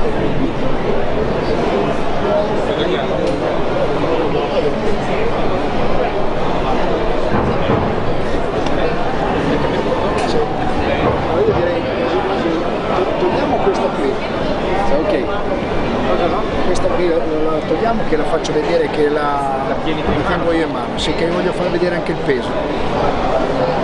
Io direi togliamo questa qui. Ok. Questa qui la togliamo, che la faccio vedere, che la tengo io in mano, sì, che voglio far vedere anche il peso.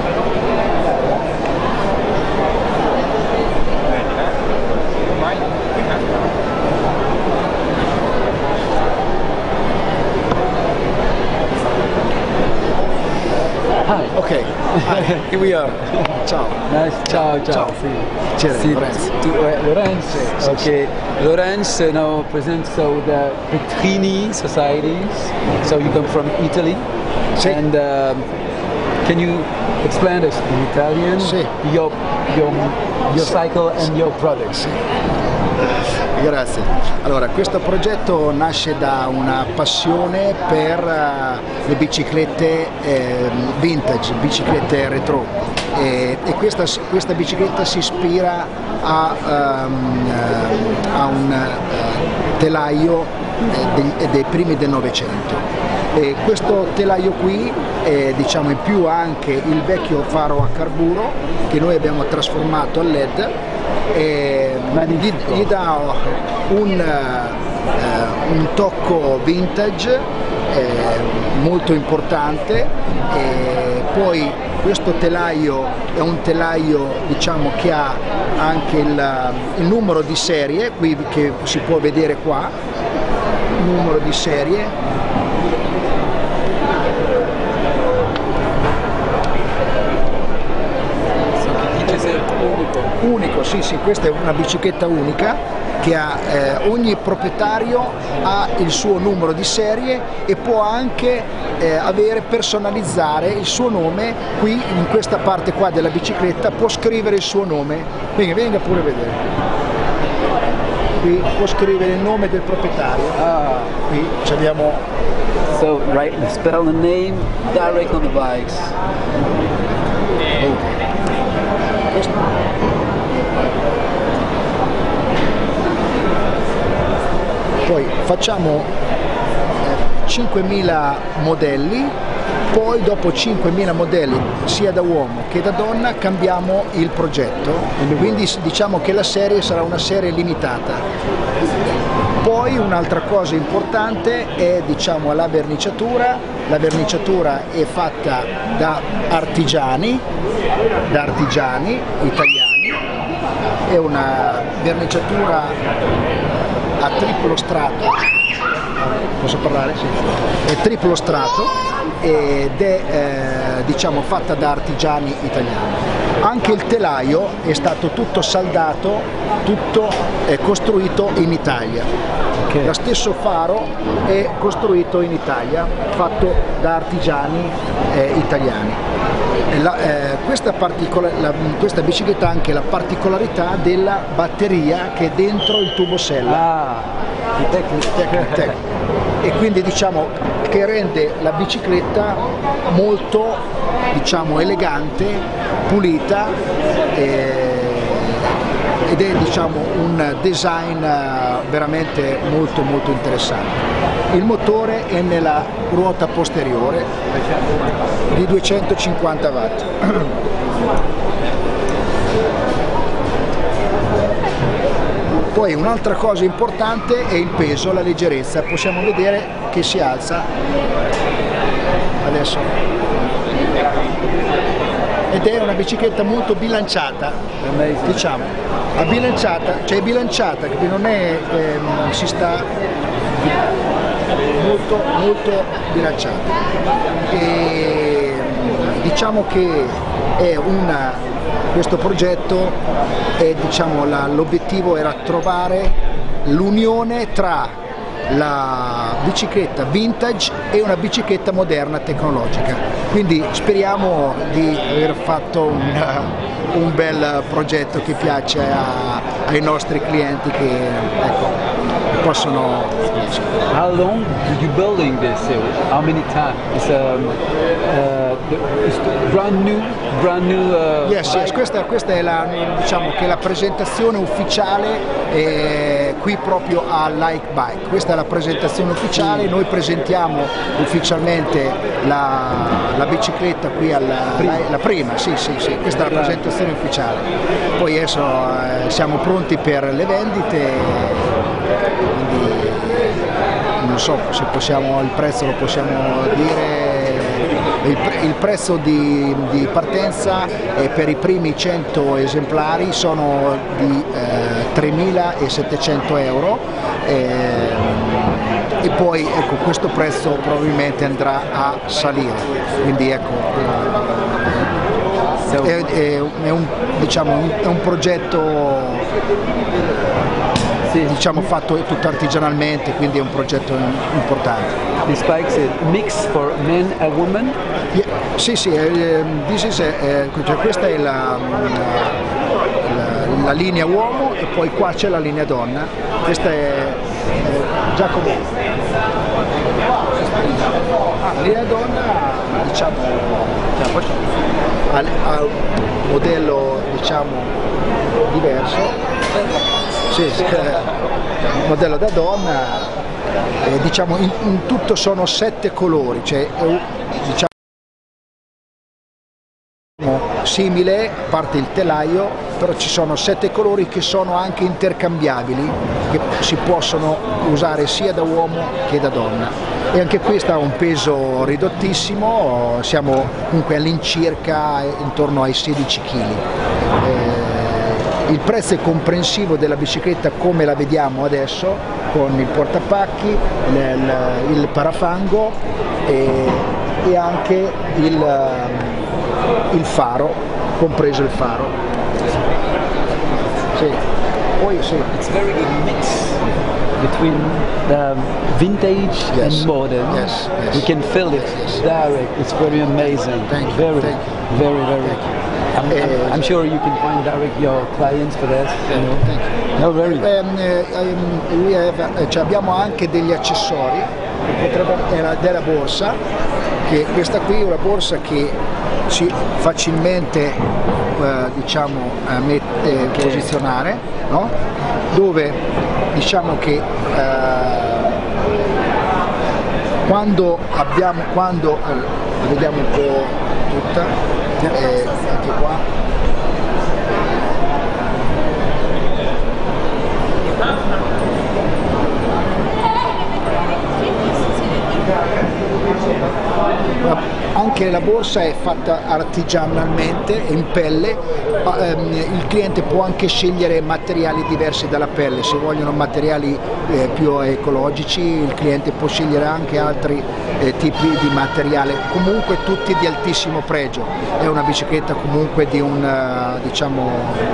Hi. Ok, here we are. Ciao. Nice. Ciao. Ciao. See, Lorenz. Lorenz. Sì, Okay. Lorenz now presents the Petrini societies. So you come from Italy, Sì. and can you explain this in Italian? Sì. Your cycle and your products. Grazie. Allora, questo progetto nasce da una passione per le biciclette vintage, biciclette retro, e questa bicicletta si ispira a un telaio dei primi del Novecento. E questo telaio qui è, diciamo, in più anche il vecchio faro a carburo che noi abbiamo trasformato a LED, e gli dà un tocco vintage molto importante. E poi questo telaio è un telaio, diciamo, che ha anche il numero di serie qui, che si può vedere qua, numero di serie. Unico, sì, questa è una bicicletta unica che ha, ogni proprietario ha il suo numero di serie e può anche personalizzare il suo nome. Qui in questa parte qua della bicicletta può scrivere il suo nome, venga pure a vedere, qui può scrivere il nome del proprietario. Qui abbiamo, So spell the name direct on the bikes. Poi facciamo 5.000 modelli, poi dopo 5.000 modelli sia da uomo che da donna cambiamo il progetto, quindi diciamo che la serie sarà una serie limitata. Poi un'altra cosa importante è, diciamo, la verniciatura. La verniciatura è fatta da artigiani italiani, è una verniciatura a triplo strato, posso parlare? Sì. È triplo strato ed è diciamo fatta da artigiani italiani. Anche il telaio è stato tutto saldato, tutto costruito in Italia. Okay. Lo stesso faro è costruito in Italia, fatto da artigiani italiani. Questa bicicletta ha anche la particolarità della batteria che è dentro il tubo sella. Tech. E quindi, diciamo, che rende la bicicletta molto, diciamo, elegante, pulita, ed è, diciamo, un design veramente molto interessante. Il motore è nella ruota posteriore di 250 watt. Poi un'altra cosa importante è il peso, la leggerezza. Possiamo vedere che si alza adesso, ed è una bicicletta molto bilanciata, diciamo, è bilanciata, quindi non è, si sta molto bilanciata, e diciamo che è questo progetto è, diciamo, l'obiettivo era trovare l'unione tra la bicicletta vintage e una bicicletta moderna tecnologica, quindi speriamo di aver fatto un bel progetto che piace ai nostri clienti, che, ecco. possono. How long did you building this? How many times? It's brand new. Yes, questa è la, diciamo che la presentazione ufficiale qui proprio a Like Bike. Questa è la presentazione ufficiale, noi presentiamo ufficialmente la bicicletta qui la prima, sì, questa è la presentazione ufficiale. Poi adesso siamo pronti per le vendite, quindi non so se possiamo, il prezzo lo possiamo dire. Il prezzo di partenza per i primi 100 esemplari sono di 3.700 euro e poi ecco, questo prezzo probabilmente andrà a salire, quindi ecco, è un progetto diciamo fatto tutto artigianalmente, quindi è un progetto importante. This bike is a mix for men and women? Yeah, sì, cioè questa è la linea uomo e poi qua c'è la linea donna. Questa è Giacomo. La linea donna, diciamo, ha un modello, diciamo, diverso. Sì, modello da donna, diciamo in tutto sono 7 colori, cioè diciamo simile, a parte il telaio, però ci sono 7 colori che sono anche intercambiabili, che si possono usare sia da uomo che da donna. E anche questa ha un peso ridottissimo, siamo comunque all'incirca intorno ai 16 kg. Il prezzo è comprensivo della bicicletta come la vediamo adesso, con il portapacchi, il parafango e anche il faro, compreso il faro. Sì. Poi sì. It's very good mix between vintage and modern. Yes. We can feel it direct. It's very amazing. Thank you. Very. Thank I'm sure you can find direct your clients for that. Thank you. No, very. Abbiamo anche degli accessori, della borsa, che questa qui è una borsa che si facilmente diciamo posizionare, no? Dove diciamo che quando vediamo un po' tutta, anche qua. Anche la borsa è fatta artigianalmente, in pelle, il cliente può anche scegliere materiali diversi dalla pelle, se vogliono materiali più ecologici il cliente può scegliere anche altri tipi di materiale, comunque tutti di altissimo pregio, è una bicicletta comunque di diciamo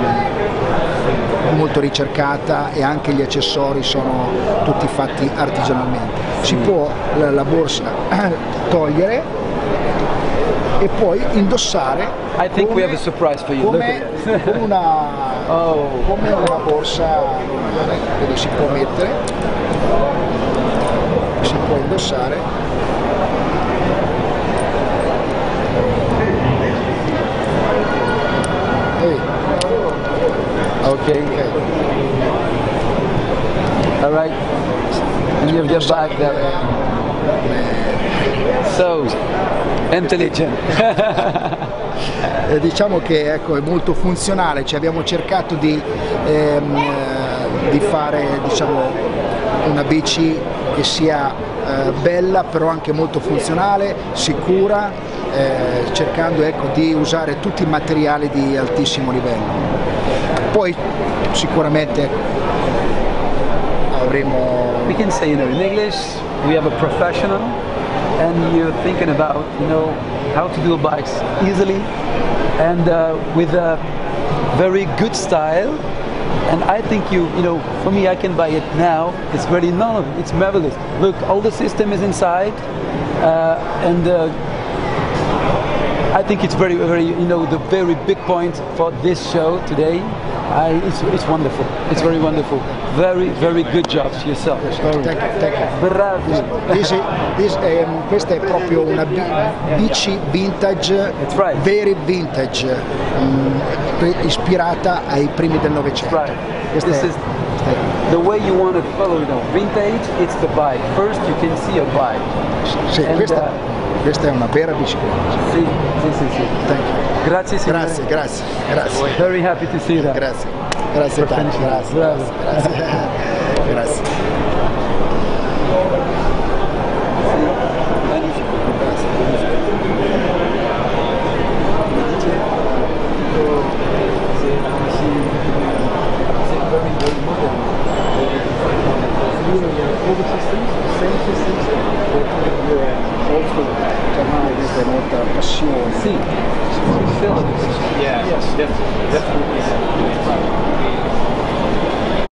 molto ricercata e anche gli accessori sono tutti fatti artigianalmente. Si può la borsa togliere e poi indossare. I think we have a surprise for you. Come una borsa che si può mettere, si può indossare. Okay. All right. And you have your bag there. So intelligent. Diciamo che ecco, è molto funzionale, cioè abbiamo cercato di fare diciamo, una bici che sia bella però anche molto funzionale, sicura, cercando ecco, di usare tutti i materiali di altissimo livello. Poi sicuramente avremo. We can say, in English, we have a professional, and you're thinking about, how to do bikes easily and with a very good style. And I think for me, I can buy it now. It's ready. No, it's marvelous. Look, all the system is inside, and I think it's very, very, the very big point for this show today It's wonderful. It's very wonderful. Very good job to yourself. Thank you. Bravi. Questa è proprio una bici vintage, That's right. very vintage, ispirata ai primi del Novecento. Right. Questa This è- is the way you want to follow, vintage. It's the bike. First, you can see a bike. sì, And, questa è una vera bicicletta. Sì. Thank you. Grazie, signore. Grazie. Very happy to see that. Grazie tanto, grazie. Bravo. Grazie. C'è molta passione. Sì. Yes, definitely.